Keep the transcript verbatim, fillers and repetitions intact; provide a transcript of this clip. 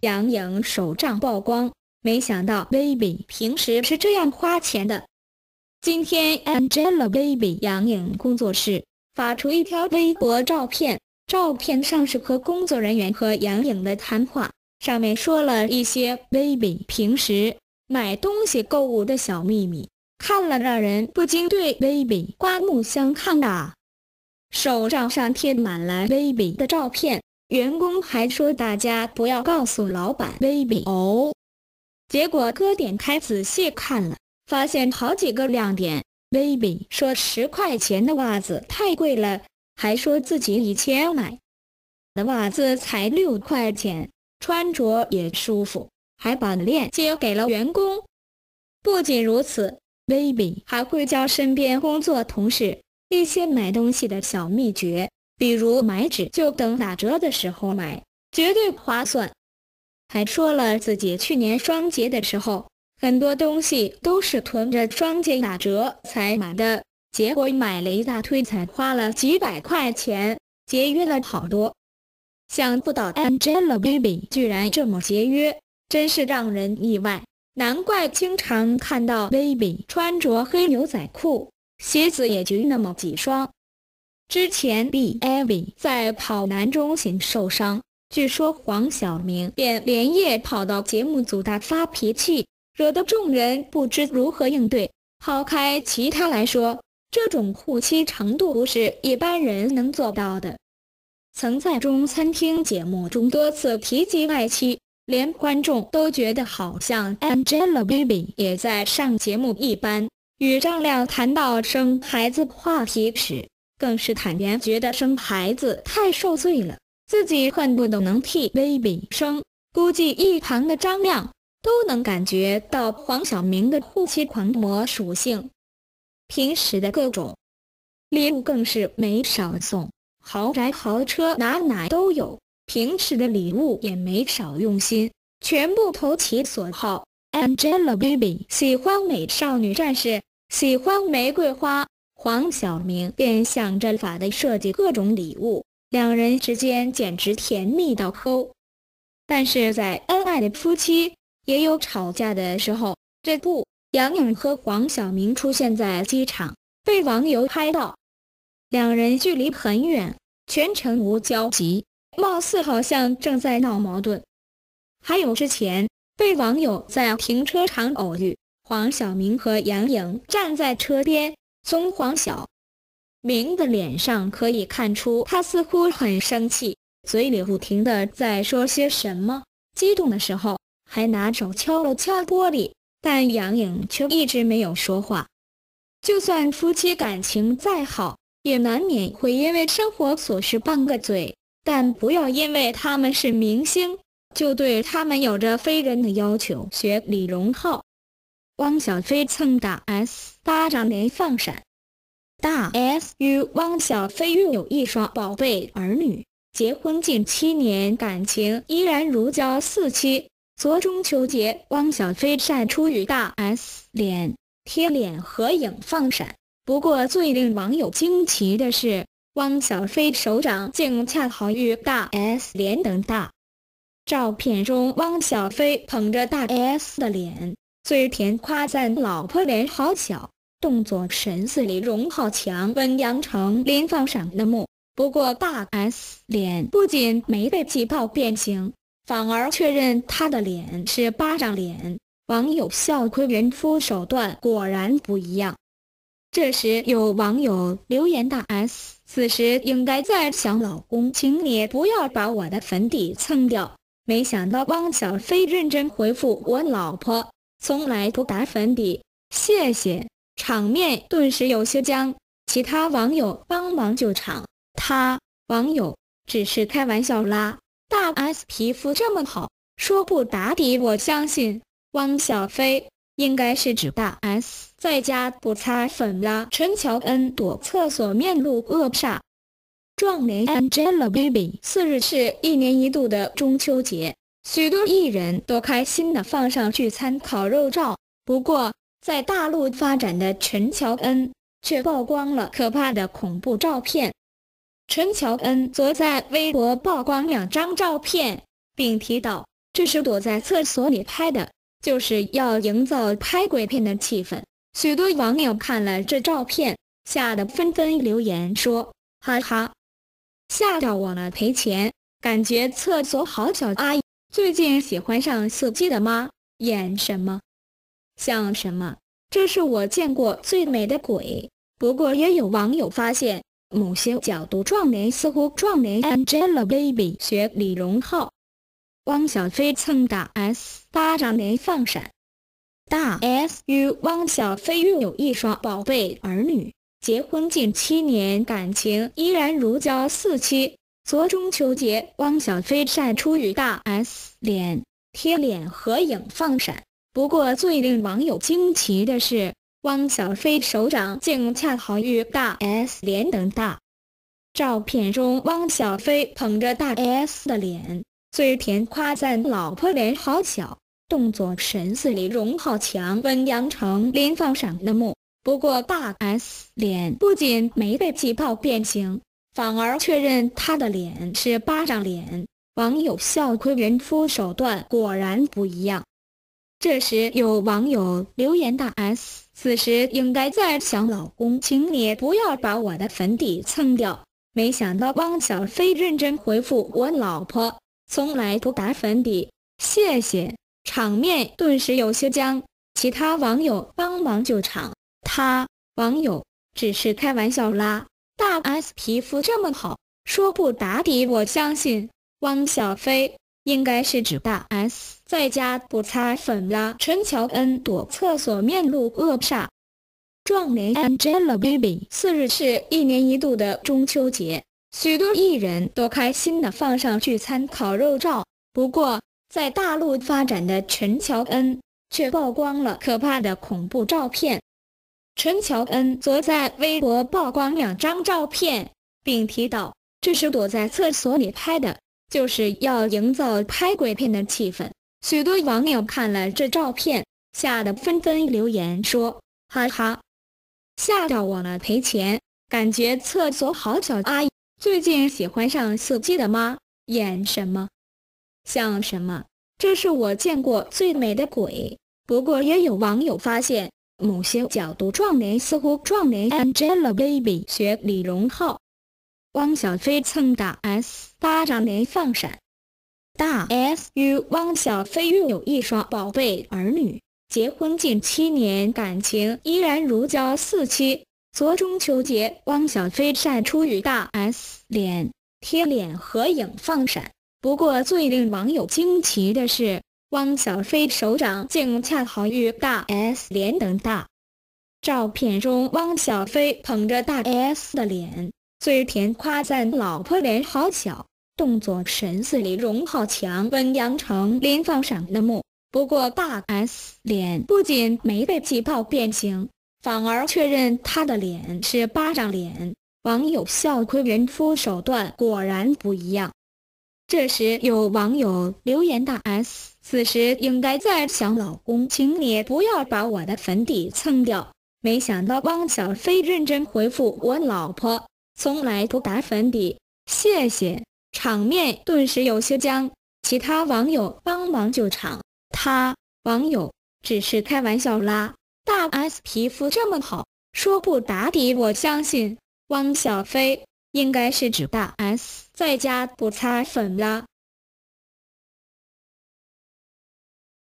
杨颖手账曝光，没想到 Baby 平时是这样花钱的。今天 Angelababy 杨颖工作室发出一条微博照片，照片上是和工作人员和杨颖的谈话，上面说了一些 Baby 平时买东西购物的小秘密，看了让人不禁对 Baby 刮目相看啊。手账上贴满了 Baby 的照片，员工还说大家不要告诉老板 Baby 哦。结果哥点开仔细看了，发现好几个亮点。 Baby 说十块钱的袜子太贵了，还说自己以前买的袜子才六块钱，穿着也舒服，还把链接给了员工。不仅如此， Baby 还会教身边工作同事一些买东西的小秘诀，比如买纸就等打折的时候买，绝对划算。还说了自己去年双节的时候，很多东西都是囤着双节打折才买的，结果买了一大堆才花了几百块钱，节约了好多。想不到 Angelababy 居然这么节约，真是让人意外，难怪经常看到 Baby 穿着黑牛仔裤，鞋子也就那么几双。之前 B A V 在跑男中心受伤，据说黄晓明便连夜跑到节目组大发脾气，惹得众人不知如何应对。抛开其他来说，这种护妻程度不是一般人能做到的。曾在中餐厅节目中多次提及爱妻，连观众都觉得好像 Angelababy 也在上节目一般。与张亮谈到生孩子话题时，更是坦言觉得生孩子太受罪了，自己恨不得能替 Baby 生。估计一旁的张亮都能感觉到黄晓明的护妻狂魔属性。平时的各种礼物更是没少送，豪宅豪车哪哪都有，平时的礼物也没少用心，全部投其所好。 Angelababy 喜欢美少女战士，喜欢玫瑰花，黄晓明便想着法的设计各种礼物，两人之间简直甜蜜到抠。但是在恩爱的夫妻也有吵架的时候，这不，杨颖和黄晓明出现在机场，被网友拍到，两人距离很远，全程无交集，貌似好像正在闹矛盾。还有之前被网友在停车场偶遇，黄晓明和杨颖站在车边，从黄晓明的脸上可以看出他似乎很生气，嘴里不停地在说些什么，激动的时候还拿手敲了敲玻璃，但杨颖却一直没有说话。就算夫妻感情再好，也难免会因为生活琐事拌个嘴，但不要因为他们是明星，就对他们有着非人的要求。学李荣浩，汪小菲蹭大 S 巴掌连放闪。大 S 与汪小菲育有一双宝贝儿女，结婚近七年，感情依然如胶似漆。昨中秋节，汪小菲晒出与大 S 脸贴脸合影放闪。不过最令网友惊奇的是，汪小菲手掌竟恰好与大 S 脸等大。照片中，汪小菲捧着大 S 的脸，嘴甜夸赞老婆脸好小，动作神似李荣浩强吻杨丞琳放闪的幕。不过大 S 脸不仅没被挤爆变形，反而确认她的脸是巴掌脸。网友笑亏人夫手段果然不一样。这时有网友留言，大 S 此时应该在想老公，请你不要把我的粉底蹭掉。没想到汪小菲认真回复，我老婆从来不打粉底，谢谢。场面顿时有些僵，其他网友帮忙救场。他网友只是开玩笑啦，大 S 皮肤这么好，说不打底我相信。汪小菲应该是指大 S 在家不擦粉啦。陈乔恩躲厕所面露恶煞。壮联 Angelababy 次日是一年一度的中秋节，许多艺人都开心地放上聚餐烤肉照。不过在大陆发展的陈乔恩却曝光了可怕的恐怖照片。陈乔恩则在微博曝光两张照片，并提到这是躲在厕所里拍的，就是要营造拍鬼片的气氛。许多网友看了这照片，吓得纷纷留言说：哈哈，吓到我了，赔钱！感觉厕所好小。阿姨最近喜欢上司机的吗？演什么像什么？这是我见过最美的鬼。不过也有网友发现，某些角度撞脸似乎撞脸 Angelababy 学李荣浩。汪小菲蹭大 S 巴掌连放闪。大 S 与汪小菲育有一双宝贝儿女，结婚近七年，感情依然如胶似漆。昨中秋节，汪小菲晒出与大 S 脸贴脸合影放闪。不过最令网友惊奇的是，汪小菲手掌竟恰好与大 S 脸等大。照片中，汪小菲捧着大 S 的脸，嘴甜夸赞老婆脸好小，动作神似李荣浩强温阳城林放闪的目。不过大 S 脸不仅没被气泡变形，反而确认她的脸是巴掌脸。网友笑亏人夫手段果然不一样。这时有网友留言大 S 此时应该在想老公，请你不要把我的粉底蹭掉。没想到汪小菲认真回复我老婆从来不打粉底，谢谢。场面顿时有些僵，其他网友帮忙救场。他网友只是开玩笑啦，大 S 皮肤这么好，说不打底我相信。汪小菲应该是指大 S 在家不擦粉啦。陈乔恩躲厕所面露恶煞。撞脸 Angelababy。 次日是一年一度的中秋节，许多艺人都开心地放上聚餐烤肉照。不过在大陆发展的陈乔恩却曝光了可怕的恐怖照片。陈乔恩则在微博曝光两张照片，并提到这是躲在厕所里拍的，就是要营造拍鬼片的气氛。许多网友看了这照片，吓得纷纷留言说：哈哈，吓到我了，赔钱！感觉厕所好小。阿姨最近喜欢上司机的吗？演什么像什么？这是我见过最美的鬼。不过也有网友发现，某些角度撞脸似乎撞脸 Angelababy 学李荣浩。汪小菲蹭大 S 巴掌连放闪。大 S 与汪小菲育有一双宝贝儿女，结婚近七年，感情依然如胶似漆。昨中秋节，汪小菲晒出与大 S 脸贴脸合影放闪。不过最令网友惊奇的是，汪小菲手掌竟恰好与大 S 脸等大。照片中，汪小菲捧着大 S 的脸，嘴甜夸赞老婆脸好小，动作神似李荣浩强温阳城林放闪的目。不过大 S 脸不仅没被气泡变形，反而确认她的脸是巴掌脸。网友笑亏人夫手段果然不一样。这时有网友留言大 S 此时应该在想老公，请你不要把我的粉底蹭掉。没想到汪小菲认真回复我老婆从来不打粉底，谢谢。场面顿时有些僵，其他网友帮忙救场。他网友只是开玩笑啦，大 S 皮肤这么好，说不打底我相信。汪小菲应该是指大 S 在家不擦粉啦。